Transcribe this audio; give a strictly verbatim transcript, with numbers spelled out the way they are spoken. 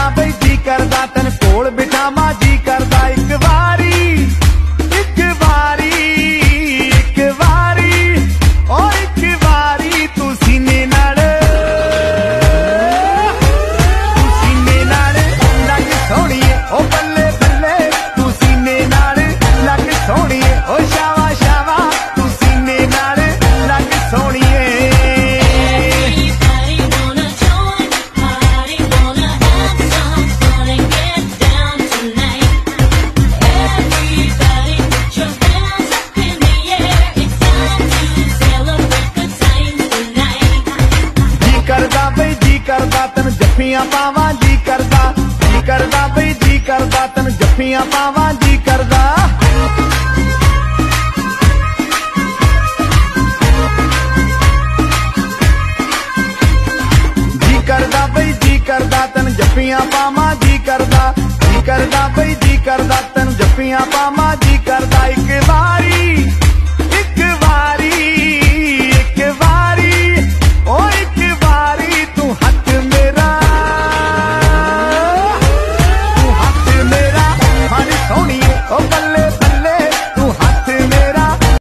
करदा बई जी करदा तन कोल बिठावा जी करदा एक वारी एक वारी एक वारी ओ एक वारी तू सीने नाल तू सीने नाल लग सोहणीए ओ बल्ले बल्ले तू सीने नाल लग सोहणीए ओ शावा शावा तू सीने नाल लग सोहणीए। करदा तन जफ्फियां पावा जी करदा जी करदा बई जी करदा तन जफ्फियां पावा जी करदा। जी करदा बई जी करदा तन जफ्फियां पावा जी करदा जी करदा बई जी करदा तन जफ्फियां पावा जी करदा एक वारी